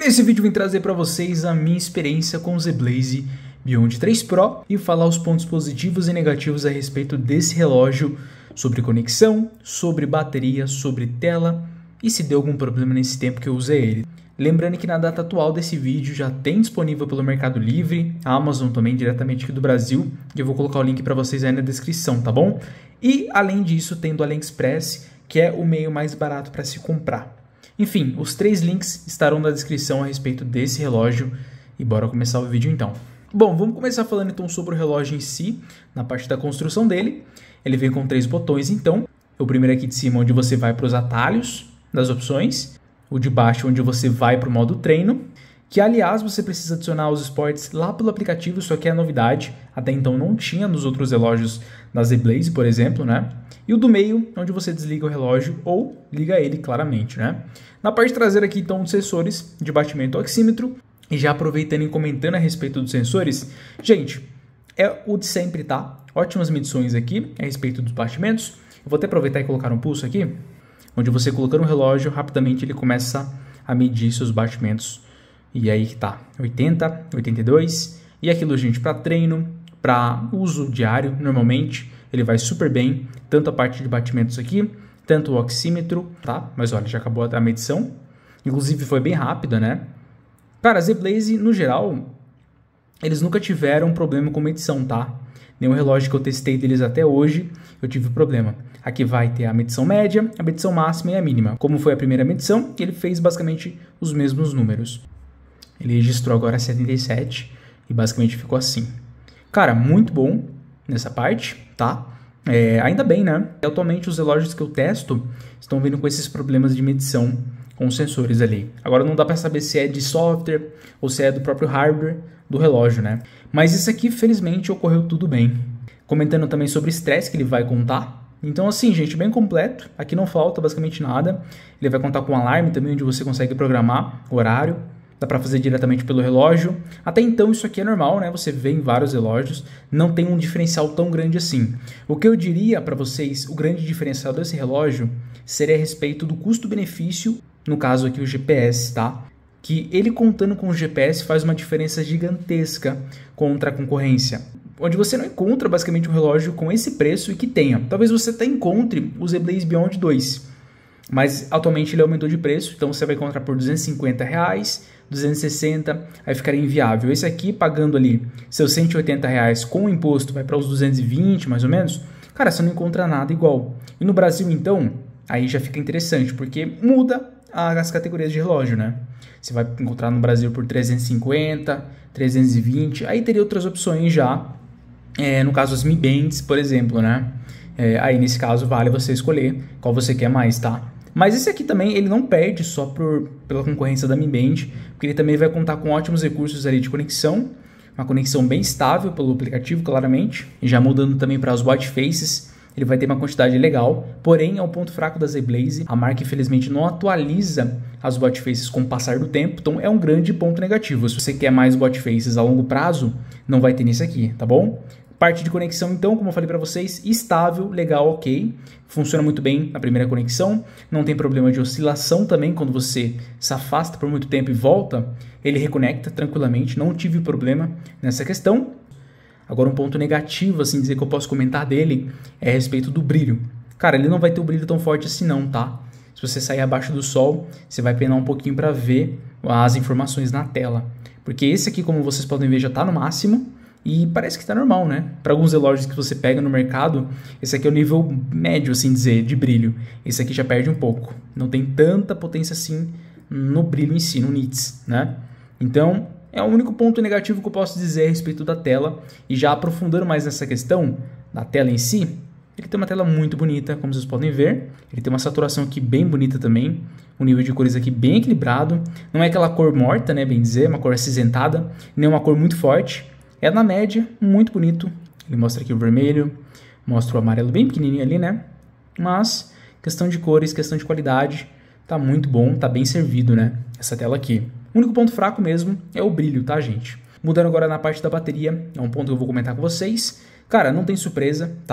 Nesse vídeo eu vim trazer para vocês a minha experiência com o ZBlaze Beyond 3 Pro e falar os pontos positivos e negativos a respeito desse relógio, sobre conexão, sobre bateria, sobre tela e se deu algum problema nesse tempo que eu usei ele. Lembrando que na data atual desse vídeo já tem disponível pelo Mercado Livre, a Amazon também diretamente aqui do Brasil, e eu vou colocar o link para vocês aí na descrição, tá bom? E além disso tem do AliExpress, que é o meio mais barato para se comprar. Enfim, os 3 links estarão na descrição a respeito desse relógio e bora começar o vídeo então. Bom, vamos começar falando então sobre o relógio em si, na parte da construção dele. Ele vem com 3 botões então, o primeiro aqui de cima onde você vai para os atalhos das opções, o de baixo onde você vai para o modo treino, que aliás você precisa adicionar os esportes lá pelo aplicativo, só que é novidade, até então não tinha nos outros relógios da ZBlaze, por exemplo, né? E o do meio, onde você desliga o relógio ou liga ele claramente, né? Na parte traseira aqui estão os sensores de batimento oxímetro. E já aproveitando e comentando a respeito dos sensores, gente, é o de sempre, tá? Ótimas medições aqui a respeito dos batimentos. Eu vou até aproveitar e colocar um pulso aqui, onde você colocando o relógio, rapidamente ele começa a medir seus batimentos. E aí que tá, 80, 82, e aquilo, gente, para treino, para uso diário, normalmente, ele vai super bem, tanto a parte de batimentos aqui, tanto o oxímetro, tá? Mas olha, já acabou a medição, inclusive foi bem rápida, né? Cara, a ZBlaze, no geral, eles nunca tiveram problema com medição, tá? Nenhum relógio que eu testei deles até hoje, eu tive problema. Aqui vai ter a medição média, a medição máxima e a mínima. Como foi a primeira medição, ele fez basicamente os mesmos números. Ele registrou agora 77 e basicamente ficou assim. Cara, muito bom nessa parte, tá? Ainda bem, né? Atualmente os relógios que eu testo estão vindo com esses problemas de medição com os sensores ali. Agora não dá para saber se é de software ou se é do próprio hardware do relógio, né? Mas isso aqui, felizmente, ocorreu tudo bem. Comentando também sobre estresse que ele vai contar. Então, assim, gente, bem completo. Aqui não falta basicamente nada. Ele vai contar com um alarme também, onde você consegue programar o horário. Dá para fazer diretamente pelo relógio. Até então isso aqui é normal, né? Você vê em vários relógios. Não tem um diferencial tão grande assim. O que eu diria para vocês, o grande diferencial desse relógio seria a respeito do custo-benefício. No caso aqui o GPS, tá? Que ele contando com o GPS faz uma diferença gigantesca contra a concorrência. Onde você não encontra basicamente um relógio com esse preço e que tenha. Talvez você até encontre o ZBlaze Beyond 2. Mas atualmente ele aumentou de preço, então você vai encontrar por R$250, 260, aí ficaria inviável. Esse aqui pagando ali seus R$180 com o imposto vai para os 220 mais ou menos. Cara, você não encontra nada igual. E no Brasil então, aí já fica interessante, porque muda as categorias de relógio, né? Você vai encontrar no Brasil por 350, 320, aí teria outras opções já, no caso as Mi Bands, por exemplo, né? Aí nesse caso vale você escolher qual você quer mais, tá? Mas esse aqui também ele não perde só pela concorrência da Mi Band, porque ele também vai contar com ótimos recursos ali de conexão, uma conexão bem estável pelo aplicativo, claramente, e já mudando também para as watch faces. Ele vai ter uma quantidade legal, porém é um ponto fraco da ZBlaze. A marca infelizmente não atualiza as watch faces com o passar do tempo, então é um grande ponto negativo. Se você quer mais watch faces a longo prazo, não vai ter nesse aqui, tá bom? Parte de conexão então, como eu falei para vocês, estável, legal, ok. Funciona muito bem na primeira conexão, não tem problema de oscilação também quando você se afasta por muito tempo e volta, ele reconecta tranquilamente, não tive problema nessa questão. Agora um ponto negativo, assim dizer que eu posso comentar dele, é a respeito do brilho. Cara, ele não vai ter o brilho tão forte assim não, tá? Se você sair abaixo do sol, você vai penar um pouquinho para ver as informações na tela. Porque esse aqui, como vocês podem ver, já está no máximo e parece que está normal, né? Para alguns relógios que você pega no mercado, esse aqui é o nível médio, assim dizer, de brilho. Esse aqui já perde um pouco. Não tem tanta potência assim no brilho em si, no nits, né? Então, é o único ponto negativo que eu posso dizer a respeito da tela. E já aprofundando mais nessa questão da tela em si, ele tem uma tela muito bonita, como vocês podem ver. Ele tem uma saturação aqui bem bonita também. Um nível de cores aqui bem equilibrado. Não é aquela cor morta, né, bem dizer, uma cor acinzentada. Nem uma cor muito forte. É na média, muito bonito. Ele mostra aqui o vermelho, mostra o amarelo bem pequenininho ali, né? Mas, questão de cores, questão de qualidade, tá muito bom, tá bem servido, né? Essa tela aqui. O único ponto fraco mesmo é o brilho, tá, gente? Mudando agora na parte da bateria, é um ponto que eu vou comentar com vocês. Cara, não tem surpresa, tá?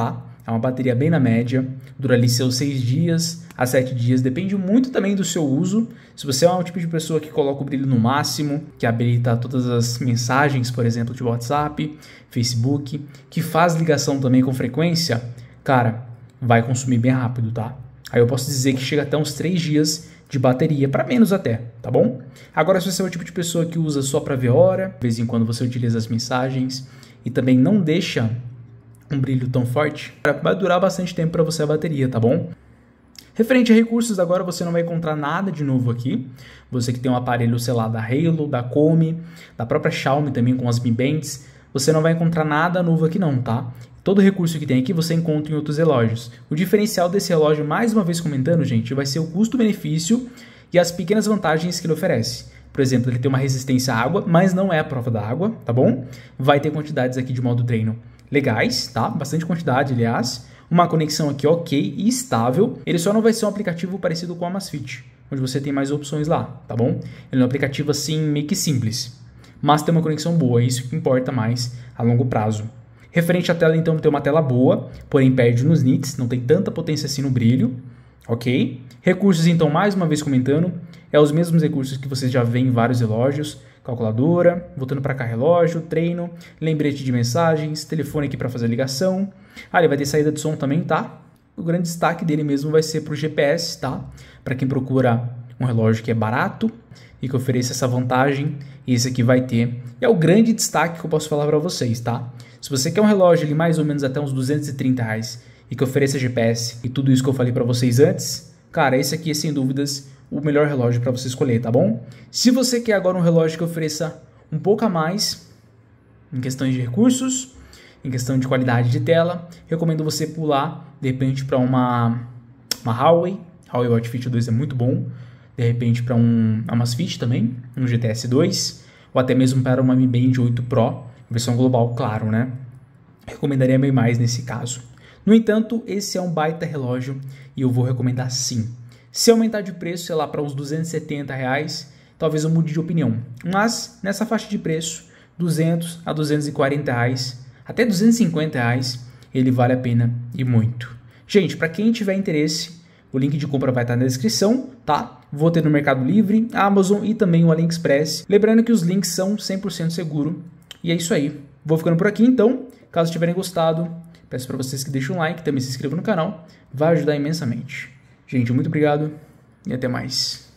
É uma bateria bem na média, dura ali seus 6 dias a 7 dias, depende muito também do seu uso. Se você é um tipo de pessoa que coloca o brilho no máximo, que habilita todas as mensagens, por exemplo, de WhatsApp, Facebook, que faz ligação também com frequência, cara, vai consumir bem rápido, tá? Aí eu posso dizer que chega até uns 3 dias de bateria, para menos até, tá bom? Agora, se você é o tipo de pessoa que usa só para ver hora, de vez em quando você utiliza as mensagens e também não deixa um brilho tão forte, vai durar bastante tempo para você a bateria, tá bom? Referente a recursos, agora você não vai encontrar nada de novo aqui. Você que tem um aparelho, sei lá, da Halo, da Komi, da própria Xiaomi também com as Mi Bands, você não vai encontrar nada novo aqui não, tá? Todo recurso que tem aqui você encontra em outros relógios. O diferencial desse relógio, mais uma vez comentando, gente, vai ser o custo-benefício e as pequenas vantagens que ele oferece. Por exemplo, ele tem uma resistência à água, mas não é a prova da água, tá bom? Vai ter quantidades aqui de modo treino legais, tá? Bastante quantidade, aliás. Uma conexão aqui ok e estável. Ele só não vai ser um aplicativo parecido com o Amazfit, onde você tem mais opções lá, tá bom? Ele é um aplicativo assim meio que simples, mas tem uma conexão boa, isso que importa mais a longo prazo. Referente à tela, então, tem uma tela boa, porém perde nos nits, não tem tanta potência assim no brilho, ok? Recursos, então, mais uma vez comentando, é os mesmos recursos que você já vê em vários relógios, calculadora, voltando para cá relógio, treino, lembrete de mensagens, telefone aqui para fazer ligação. Ele vai ter saída de som também, tá? O grande destaque dele mesmo vai ser para o GPS, tá? Para quem procura um relógio que é barato e que ofereça essa vantagem, esse aqui vai ter. É o grande destaque que eu posso falar para vocês, tá? Se você quer um relógio ali mais ou menos até uns R$230 e que ofereça GPS e tudo isso que eu falei para vocês antes, cara, esse aqui é sem dúvidas o melhor relógio para você escolher, tá bom? Se você quer agora um relógio que ofereça um pouco a mais em questões de recursos, em questão de qualidade de tela, recomendo você pular de repente para uma Huawei Watch Fit 2 é muito bom, de repente para um Amazfit também, um GTS 2, ou até mesmo para uma Mi Band 8 Pro, versão global, claro, né? Recomendaria bem mais nesse caso. No entanto, esse é um baita relógio e eu vou recomendar sim. Se aumentar de preço, sei lá, para uns R$270, talvez eu mude de opinião. Mas, nessa faixa de preço, R$200 a R$240, até R$250, ele vale a pena e muito. Gente, para quem tiver interesse, o link de compra vai estar na descrição, tá? Vou ter no Mercado Livre, Amazon e também o AliExpress. Lembrando que os links são 100% seguro. E é isso aí. Vou ficando por aqui, então. Caso tiverem gostado, peço para vocês que deixem um like, também se inscrevam no canal. Vai ajudar imensamente. Gente, muito obrigado e até mais.